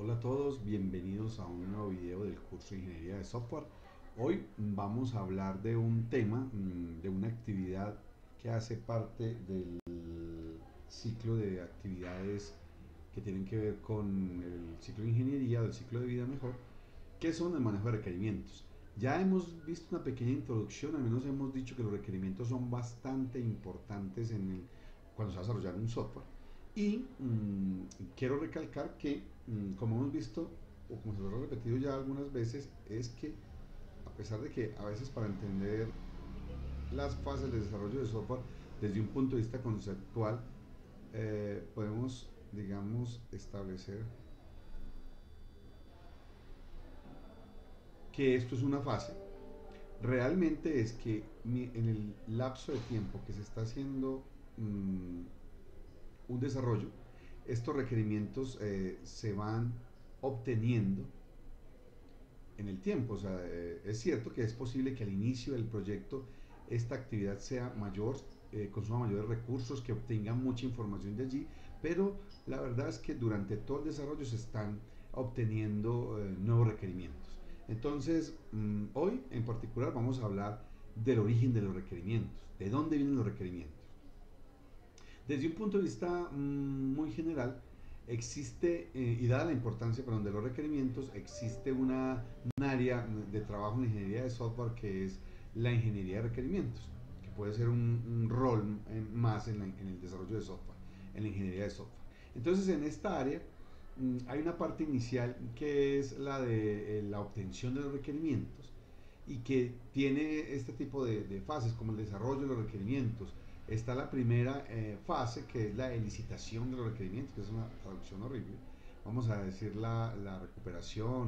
Hola a todos, bienvenidos a un nuevo video del curso de Ingeniería de Software. Hoy vamos a hablar de un tema, de una actividad que hace parte del ciclo de actividades que tienen que ver con el ciclo de ingeniería, o el ciclo de vida mejor, que son el manejo de requerimientos. Ya hemos visto una pequeña introducción, al menos hemos dicho que los requerimientos son bastante importantes cuando se va a desarrollar un software. Y quiero recalcar que, como hemos visto, o como se lo he repetido ya algunas veces, es que a pesar de que a veces para entender las fases de desarrollo de software desde un punto de vista conceptual, podemos, digamos, establecer que esto es una fase. Realmente es que en el lapso de tiempo que se está haciendo un desarrollo, estos requerimientos se van obteniendo en el tiempo. O sea, es cierto que es posible que al inicio del proyecto esta actividad sea mayor, consuma mayores recursos, que obtengan mucha información de allí, pero la verdad es que durante todo el desarrollo se están obteniendo nuevos requerimientos. Entonces, hoy en particular vamos a hablar del origen de los requerimientos, de dónde vienen los requerimientos. Desde un punto de vista muy general, existe, y dada la importancia de los requerimientos, existe un área de trabajo en la ingeniería de software que es la ingeniería de requerimientos, que puede ser un rol más en el desarrollo de software, en la ingeniería de software. Entonces, en esta área hay una parte inicial que es la de la obtención de los requerimientos y que tiene este tipo de fases como el desarrollo de los requerimientos. Está la primera fase, que es la licitación de los requerimientos, que es una traducción horrible. Vamos a decir la recuperación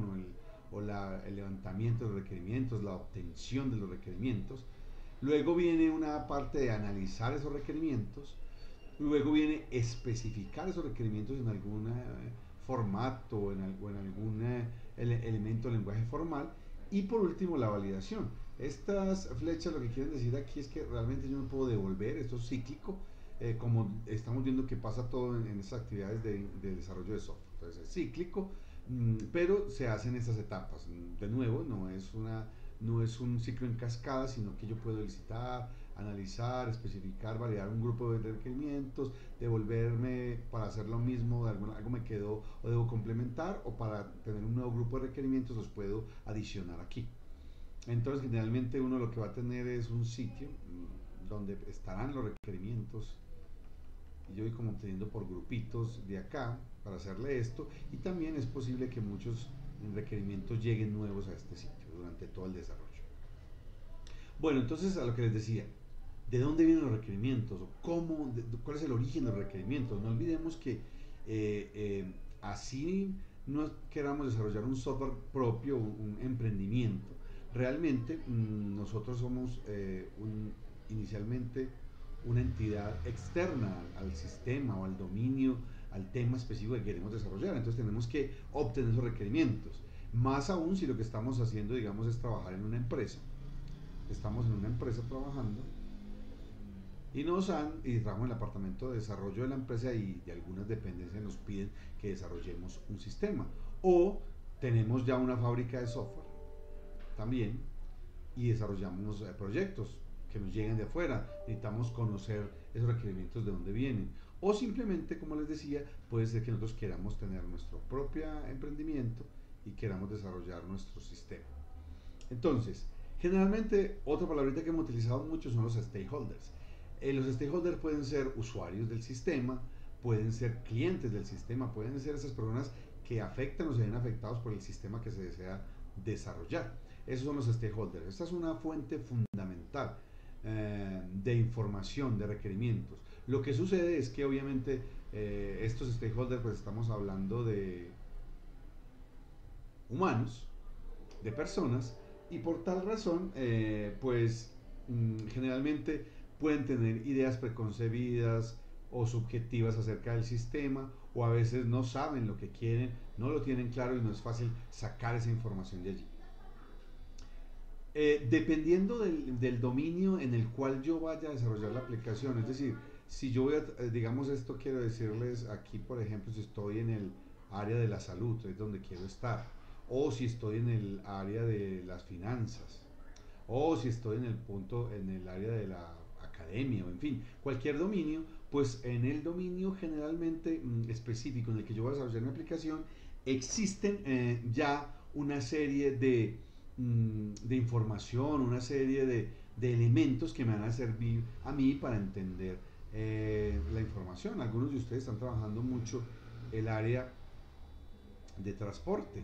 el levantamiento de los requerimientos, la obtención de los requerimientos. Luego viene una parte de analizar esos requerimientos. Luego viene especificar esos requerimientos en algún formato o en algún elemento del lenguaje formal. Y por último, la validación. Estas flechas lo que quieren decir aquí es que realmente yo no puedo devolver, esto es cíclico, como estamos viendo que pasa todo en estas actividades de desarrollo de software. Entonces es cíclico, pero se hacen estas etapas. De nuevo, no es un ciclo en cascada, sino que yo puedo licitar, analizar, especificar, validar un grupo de requerimientos, devolverme para hacer lo mismo, algo me quedó o debo complementar, o para tener un nuevo grupo de requerimientos los puedo adicionar aquí. Entonces, generalmente uno lo que va a tener es un sitio donde estarán los requerimientos, y yo voy como obteniendo por grupitos de acá para hacerle esto, y también es posible que muchos requerimientos lleguen nuevos a este sitio durante todo el desarrollo. Bueno, entonces a lo que les decía, ¿de dónde vienen los requerimientos? ¿Cuál es el origen de los requerimientos? No olvidemos que así no queramos desarrollar un software propio, un emprendimiento. Realmente nosotros somos inicialmente una entidad externa al sistema o al dominio, al tema específico que queremos desarrollar. Entonces tenemos que obtener esos requerimientos. Más aún si lo que estamos haciendo, digamos, es trabajar en una empresa. Estamos en una empresa trabajando y trabajamos en el departamento de desarrollo de la empresa, y de algunas dependencias nos piden que desarrollemos un sistema. O tenemos ya una fábrica de software también y desarrollamos proyectos que nos llegan de afuera. Necesitamos conocer esos requerimientos de dónde vienen. O simplemente, como les decía, puede ser que nosotros queramos tener nuestro propio emprendimiento y queramos desarrollar nuestro sistema. Entonces, generalmente, otra palabrita que hemos utilizado mucho son los stakeholders. Los stakeholders pueden ser usuarios del sistema, pueden ser clientes del sistema, pueden ser esas personas que afectan o se ven afectados por el sistema que se desea desarrollar. Esos son los stakeholders. Esta es una fuente fundamental de información, de requerimientos. Lo que sucede es que obviamente estos stakeholders, pues estamos hablando de humanos, de personas, y por tal razón, pues generalmente pueden tener ideas preconcebidas o subjetivas acerca del sistema, o a veces no saben lo que quieren, no lo tienen claro y no es fácil sacar esa información de allí. Dependiendo del dominio en el cual yo vaya a desarrollar la aplicación, es decir, si yo voy a, digamos, esto quiero decirles aquí, por ejemplo, si estoy área de la salud, es donde quiero estar, o si estoy en el área de las finanzas, o si estoy en el punto, en el área de la academia, o en fin, cualquier dominio, pues en el dominio generalmente específico en el que yo voy a desarrollar mi aplicación, existen ya una serie de información, una serie de elementos que me van a servir a mí para entender la información. Algunos de ustedes están trabajando mucho el área de transporte.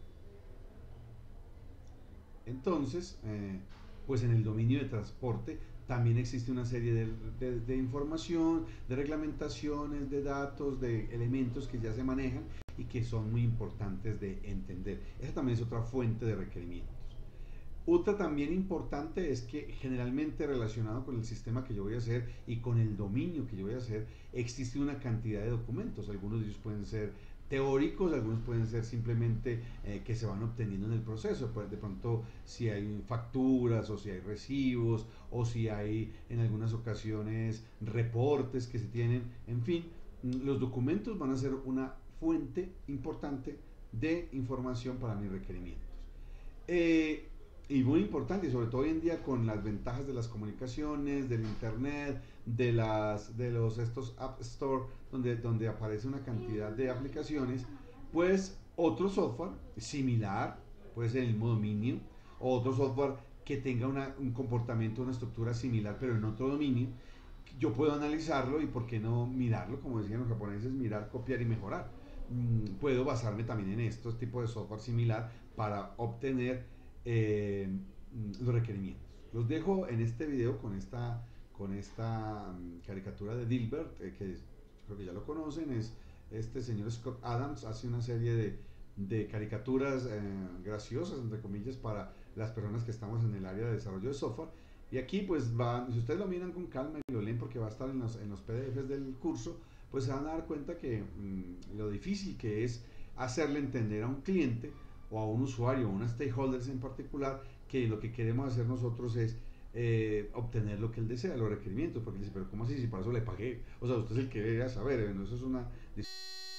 Entonces, pues en el dominio de transporte también existe una serie de información, de reglamentaciones, de datos, de elementos que ya se manejan y que son muy importantes de entender. Esa también es otra fuente de requerimientos. Otra también importante es que generalmente relacionado con el sistema que yo voy a hacer y con el dominio que yo voy a hacer, existe una cantidad de documentos. Algunos de ellos pueden ser teóricos, algunos pueden ser simplemente que se van obteniendo en el proceso. Pues de pronto si hay facturas o si hay recibos o si hay en algunas ocasiones reportes que se tienen. En fin, los documentos van a ser una fuente importante de información para mis requerimientos. Eh, y muy importante, y sobre todo hoy en día con las ventajas de las comunicaciones, del internet, de los estos App Store, donde aparece una cantidad de aplicaciones, pues otro software similar, puede ser el mismo dominio, o otro software que tenga un comportamiento, una estructura similar, pero en otro dominio, yo puedo analizarlo y por qué no mirarlo, como decían los japoneses, mirar, copiar y mejorar. Puedo basarme también en estos tipos de software similar para obtener los requerimientos. Los dejo en este video con esta caricatura de Dilbert, que creo que ya lo conocen, es este señor Scott Adams, hace una serie de caricaturas graciosas, entre comillas, para las personas que estamos en el área de desarrollo de software. Y aquí pues va, si ustedes lo miran con calma y lo leen porque va a estar en los PDFs del curso, pues se van a dar cuenta que lo difícil que es hacerle entender a un cliente o a un usuario o a un stakeholders en particular que lo que queremos hacer nosotros es obtener lo que él desea, los requerimientos, porque él dice, pero ¿cómo así? Si para eso le pagué, o sea, usted es el que debe saber, ¿no? Eso es una